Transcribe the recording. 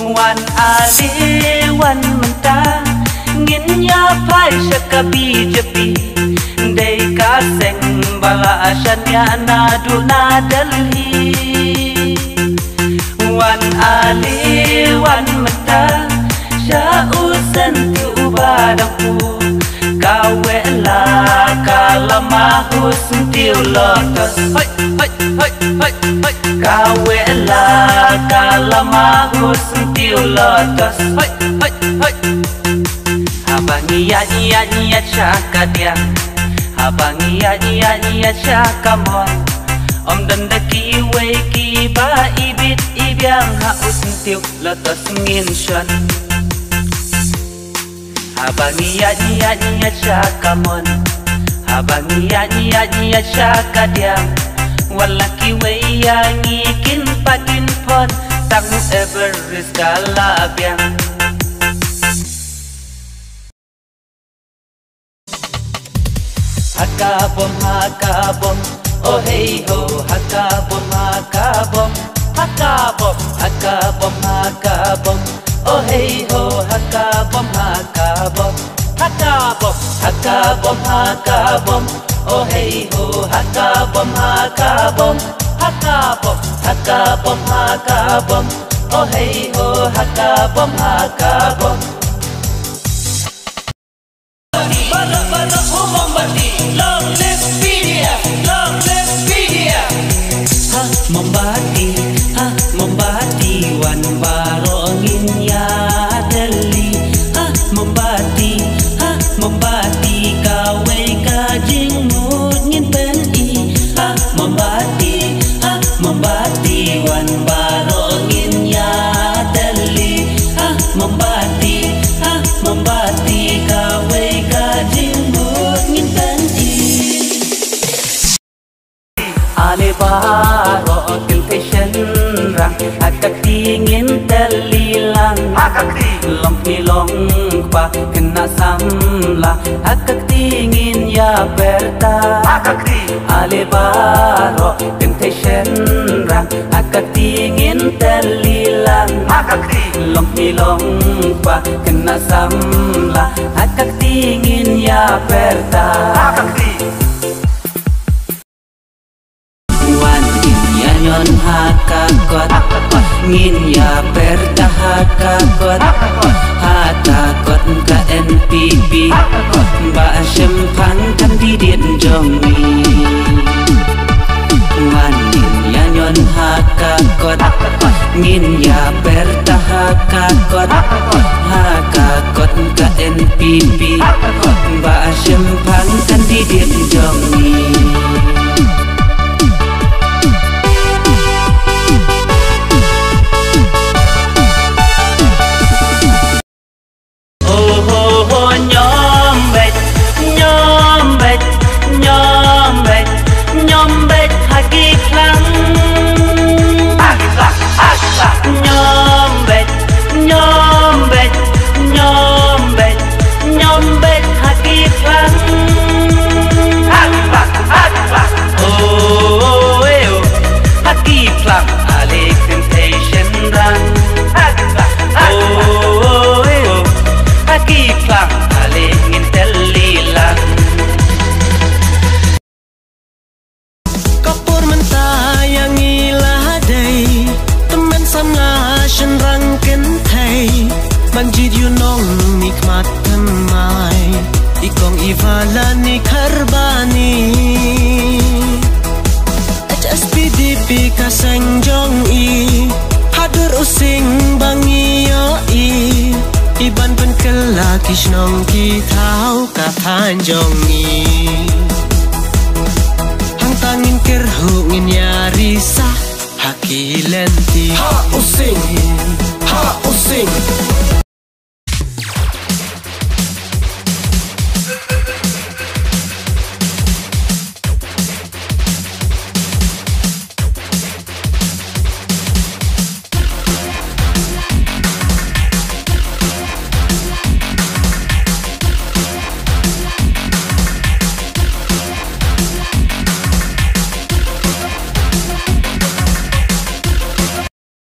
Wan ali wan menta ngin ya pai shakabi japi dei ka seng bala ashanya na du na dalhi wan ali wan menta sha usan tu ubadaku kawe la kalama husn tiu lotus hoi hoi hoi hoi hoi kawe la kalama husn tiu lotus hoi hoi hoi habang iya chaka dia habang iya chaka mon om danda ki we ki ba ibit ibyang ha usn tiu lotus ngin shan habang iya chaka mon habang iya chaka dia walaki we yangi kin patin pon tang ever riskala biang hakabom oh hey ho hakabom oh hey ho hakabom oh hey ho hakabom oh hey ho hakabom Bara Mombati, long live PDF, long live PDF. Ha Mombati, wan baro ngin ya Delhi. Ha Mombati, kawe ka jing mut ngin pen I. Ha Mombati, wan baro ngin ya Delhi. Ha Mombati, kawe ka jing mut ngin pen I. Ale baro temptation rang akak tingin dalilang long pilong pa kena samla akak tingin ya berta ale baro temptation rang akak tingin dalilang long pilong pa kena samla akak tingin ya berta nyon hakakot ngin ya berta hakakot ka NPP ba sempang kan didit jongi wan ya nyon hakakot ngin ya berta hakakot ka NPP ba sempang kan didit jongi Kishnong ki thao ka than jongi hang tangin kerhu ngin yari sa hakilenti ha using